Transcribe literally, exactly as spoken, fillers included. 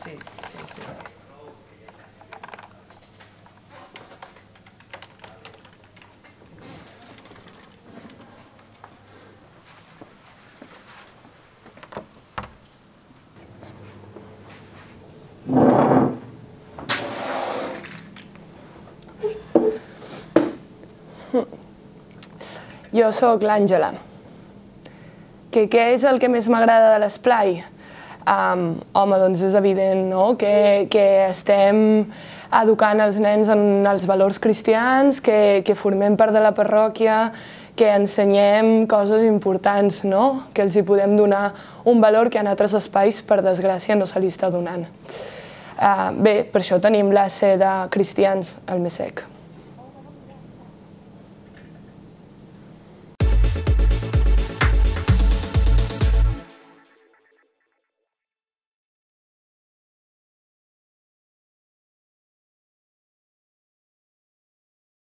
sí, sí, sí. Jo sóc l'Àngela. Què és el que més m'agrada de l'esplai? Home, doncs és evident, no?, que estem educant els nens en els valors cristians, que formem part de la parròquia, que ensenyem coses importants, no?, que els hi podem donar un valor que en altres espais, per desgràcia, no se li està donant. Bé, per això tenim la C de cristians al Messec.